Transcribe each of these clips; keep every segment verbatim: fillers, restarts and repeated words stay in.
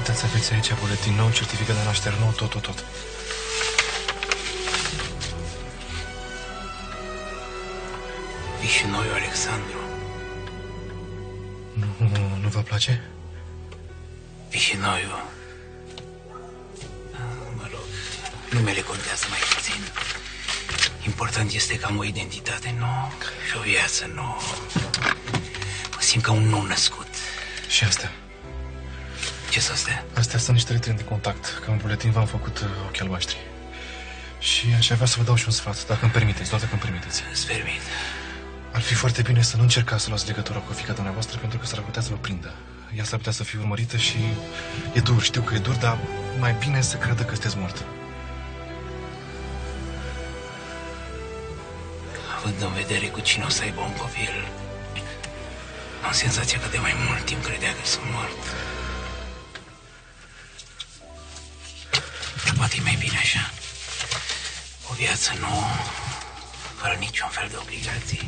Puteți să aveți aici buletin nou, certificat de naștere nou, tot, tot, tot. Vișinoiu Alexandru. Nu, nu vă place? Vișinoiu. Mă rog, numele contează mai puțin. Important este că am o identitate nouă și o viață nouă. Mă simt ca un nou născut. Și astea? Ce sunt astea? Astea sunt niște letri de contact. Ca în buletin v-am făcut uh, ochii albaștri. Și aș avea să vă dau și un sfat, dacă îmi permiteți, doar dacă îmi permiteți. Îți permit. Ar fi foarte bine să nu încercați să luați legătura cu fiica dumneavoastră, pentru că s-ar putea să vă prindă. Ea s-ar putea să fie urmărită și e dur, știu că e dur, dar mai bine să creadă că sunteți mort. Având în vedere cu cine o să aibă un copil, am senzația că de mai mult timp credea că sunt mort. Dar poate e mai bine așa. O viață nouă, fără niciun fel de obligații.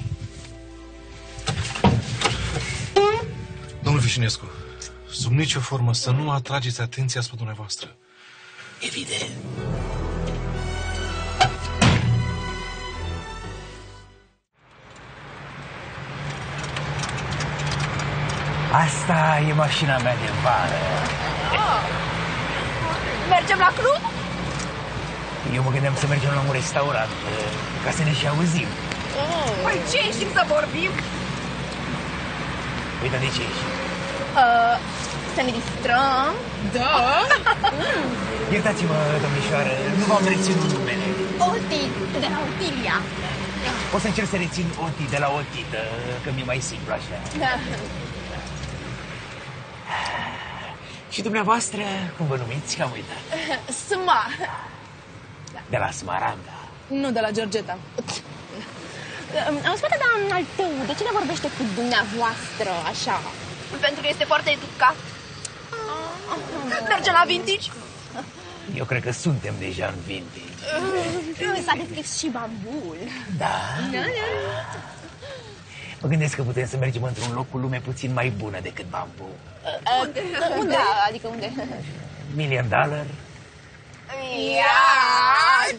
Domnul Vișinescu, sub nicio formă să nu atrageți atenția asupra dumneavoastră. Evident. Asta e mașina mea de vară. Oh. Mergem la club? Eu mă gândeam să mergem la un restaurant, ca să ne și auzim. Oh. Păi ce ieșim să vorbim? Uite, de ce ieșim? Uh, să ne distrăm? Da. Iertați-mă, domnișoară, nu v-am reținut numele. Oti, de la Otilia. O să încerc să rețin Oti de la Otită, că mi-e mai simplu așa. Da. Și dumneavoastră, cum vă numiți, că am uitat? Sma. De la Smaranda. Nu de la Georgeta. Am spus, dar al tău, de ce ne vorbește cu dumneavoastră așa? Pentru că este foarte educat. Mergem la vintage? Eu cred că suntem deja în vintage. S-a deschis și bambul. Da. Mă gândesc că putem să mergem într-un loc cu lume puțin mai bună decât bambu. Unde? Unde? Adică unde? Million Dollar? Ia!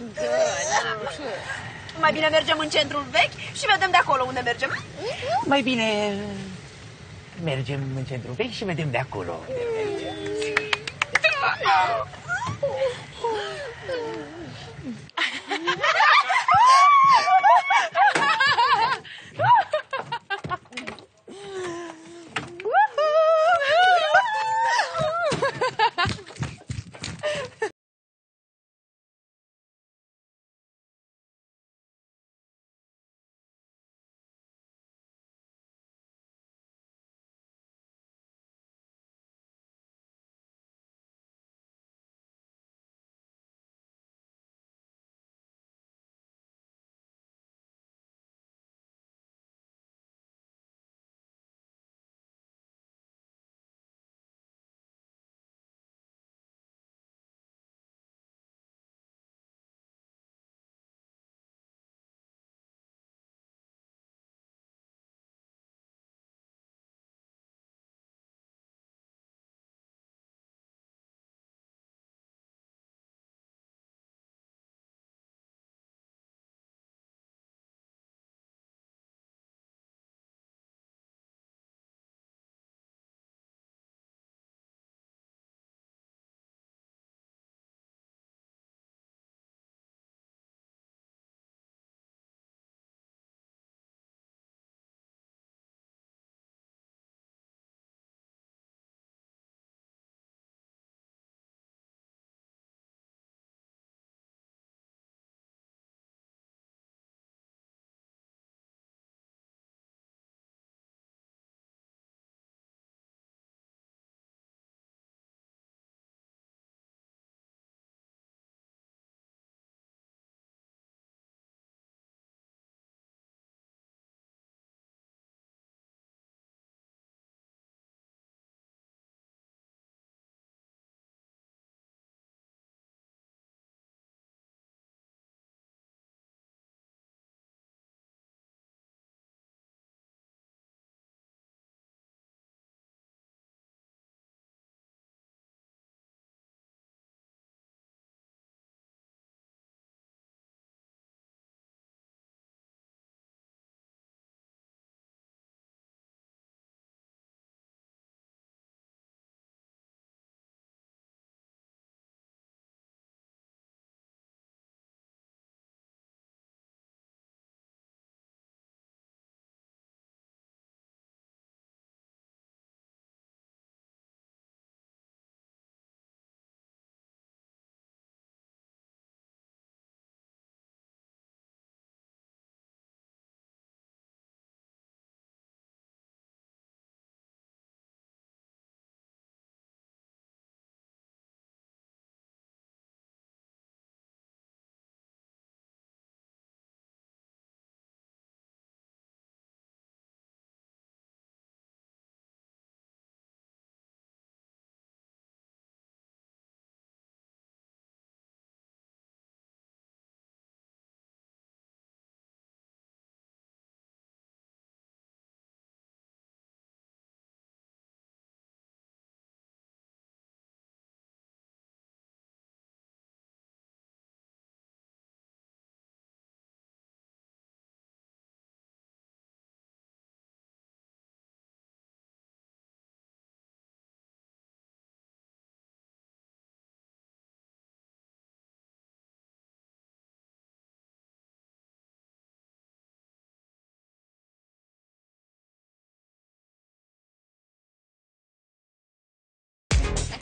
Mai bine mergem în centrul vechi și vedem de acolo unde mergem. Mai bine mergem în centrul vechi și vedem de acolo unde mergem.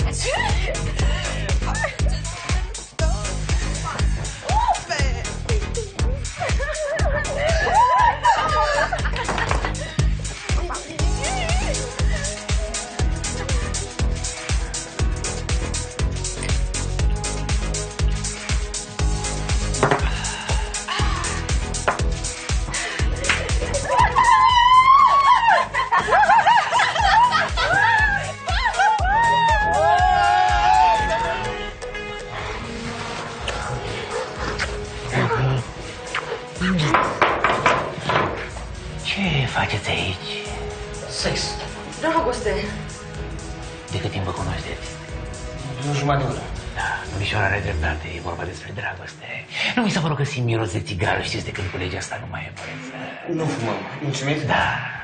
Ce faceți aici? Sex. Dragoste. De cât timp vă cunoașteți? Nu jumătate de oră. Da, domnișoara are dreptate, e vorba despre dragoste. Nu mi s-a părut că simt miros de țigară, știți, de când cu legea asta nu mai e păreță. Nu fumăm. Mulțumit? Da.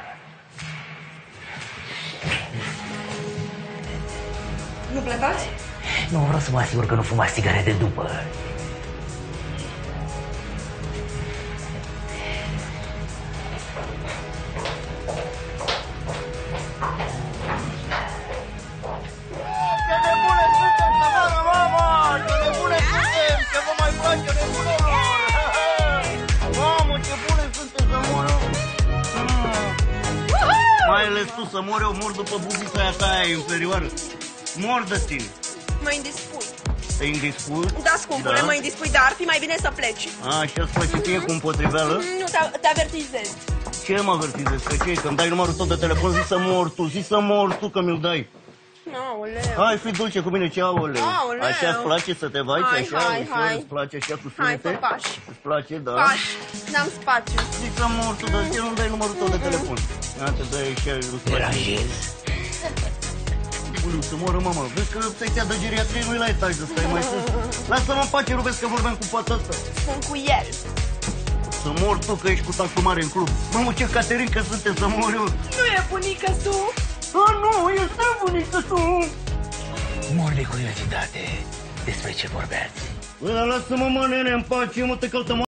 Nu plecați? Nu, vreau să mă asigur că nu fumați țigarete după. Mai ales tu să mori, eu mor după bubița aia ta aia inferioară. Mor de tine. Mă indispui. Te indispui? Da, scumpule, Da. mă indispui, dar ar fi mai bine să pleci. A, așa-ți place ție cu împotriveală? Nu, te, te avertizez. Ce mă avertizezi? Că ce? Că-mi dai numărul tău de telefon, zi să mor tu, zi să mor tu că mi-l dai. Aoleu. Hai, fi dulce cu mine, ce aoleu. Aoleu. Așa-ți place să te vaici, Hai, așa, hai, ușor, hai. îți place așa cu Hai, sunete? fă pași. Îți place, da? Pași, n-am spațiu. Zi să mor tu, dar ce nu dai numărul tău de telefon? Ia te dai așa, îți place. Deranjez. Ulu, să moră, mamă. Vezi că secția de geriatrie nu-i la etaj, să stai mai sus. Lasă-mă în pace, nu vezi că vorbeam cu fata asta. Sunt cu el. Să mor tu că ești cu tactul mare în club. Mamă, ce caterincă sunteți, să mor eu. Nu e bunică tu? A, nu, este bunică tu. Mor de curiozitate. Despre ce vorbeați? Bă, dar lasă-mă, mă, nene, în pace, mă, te caută, mă.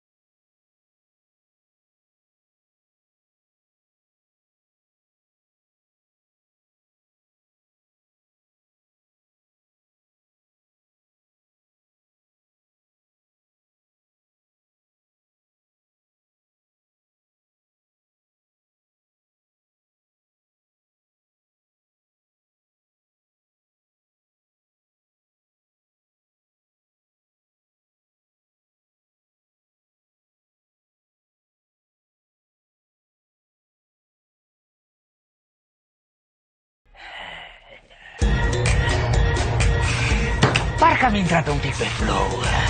Parcă am intrat un pic pe flow.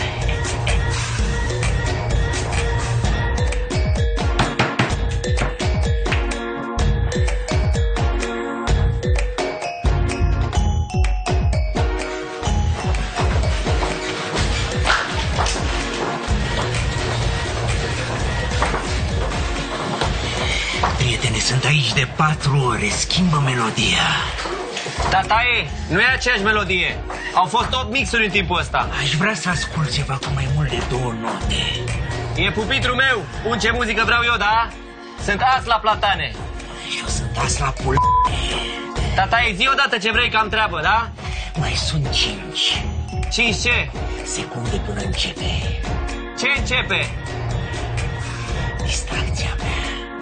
Prietene, sunt aici de patru ore. Schimbă melodia. Tataie, nu e aceeași melodie. Au fost opt mixuri în timpul ăsta. Aș vrea să ascult ceva cu mai mult de două note. E pupitrul meu. Pun ce muzică vreau eu, da? Sunt as la platane. Eu sunt as la pul... Tataie, zi odată ce vrei că am treabă, da? Mai sunt cinci Cinci ce? secunde până începe Ce începe? distracția mea.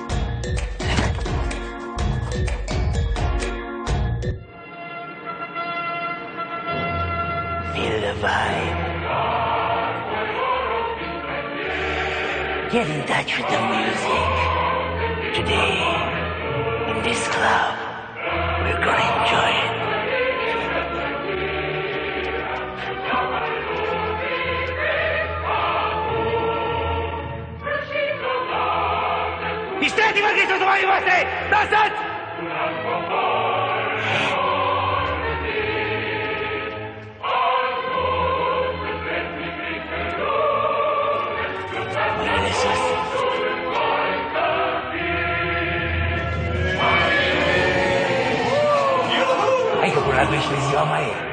Feel the vibe. Get in touch with the music. Today, in this club, we're gonna enjoy it. Distratti-vă, che sono domani vostri! Dansați! Mâinile sus. Hai că până la doisprezece ziua mai e.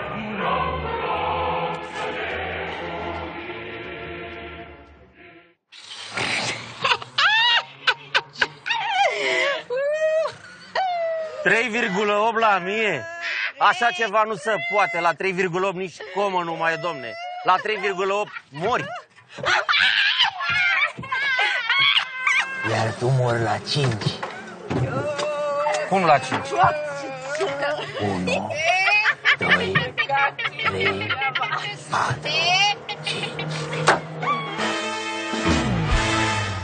trei virgulă opt la mie? Așa ceva nu se poate. La trei virgulă opt nici comă nu mai e, domne. La trei virgulă opt mori. Iar tu mori la cinci. Cum la cinci? Unu,